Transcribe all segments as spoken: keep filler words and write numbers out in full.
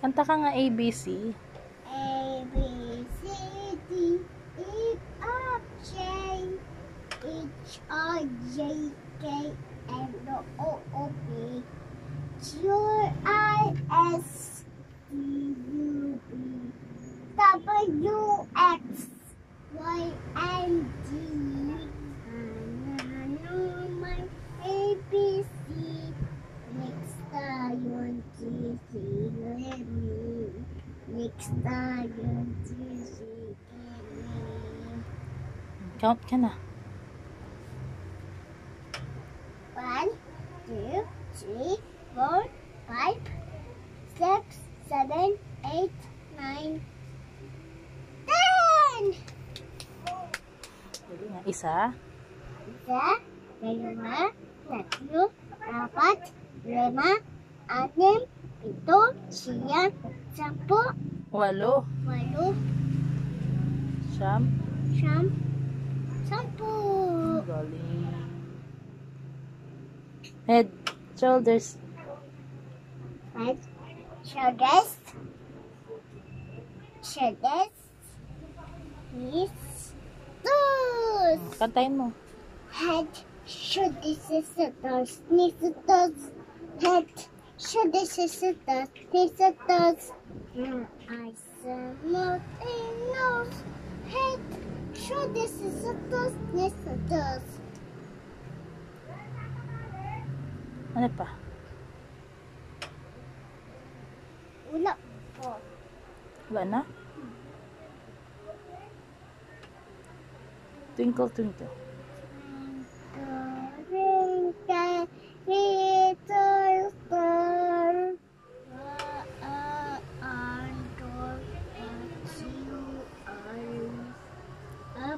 Kanta ka nga A B C. A, B, C, D, E, F, J, H, I, J, K, L, O, O, P, Q, R, S, T, U, V, W, X, Y, and Z. Ano my A, B, C. Next tayo, G, C, let me. Next tayo, G, C, let me. Count ka na. One, two, three, four, five, six, seven, eight, nine, ten. Dali nga. Isa. Isa, dalawa, tatlo, apat, lima, anim, pito, siyam, sampu, Walo. walo, Siyam. siyam, sampu. Galing. Head. Shoulders. Head, shoulders, shoulders, knees, toes. Kantayin mo. Head, shoulders, toes, knees, toes. Head, shoulders, toes, knees, toes. Eyes, mouth, and nose. Head, shoulders, toes, knees, toes. Ano pa? Wala po. Wala na? Twinkle, twinkle. Twinkle, little star, what you are, up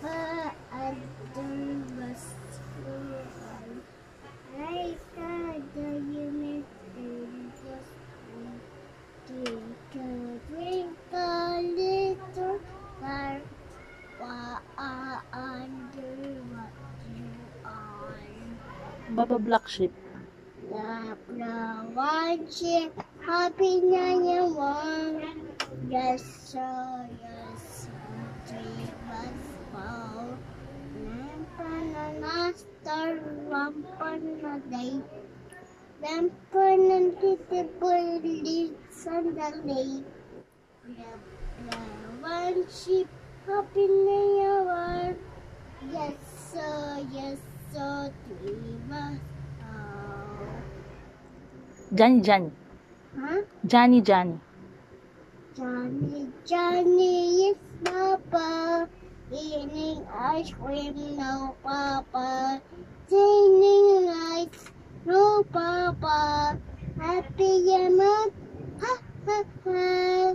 under the sky. I saw the unit in the sky. Twinkle, twinkle, little star, what under what you are. Baba black sheep. The brown sheep, happy na yawan. Yes, sir, yes, sir, three was fall. Lampa na nastar, lampa na day. Lampa na titibol, lisan na lake. The brown sheep, happy na yawan. Yes, sir, yes, sir, three was fall. Johnny, Johnny. Huh? Johnny, Johnny. Johnny, Johnny is Papa, eating ice cream, no Papa, singing lights, no Papa, happy Yama, ha ha ha.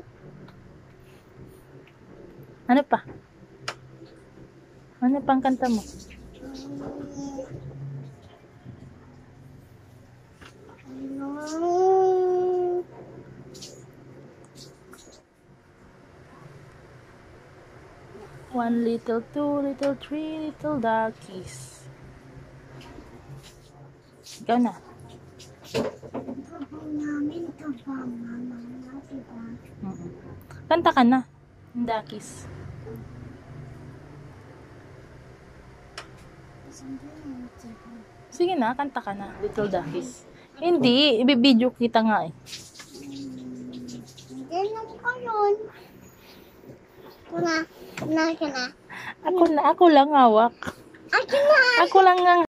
Ano pa? Ano pang kanta mo? No. One little, two little, three little duckies. Ikaw na. Kapag namin ka ba, mama, diba? Mm-mm. Kanta ka na. Duckies. Sige na, kanta ka na. Little duckies. Hindi, ibibideo kita nga eh. Hindi lang ko yun. Ako na, ako na, ako na. Ako na, ako lang hawak. Ako na! Ako lang nga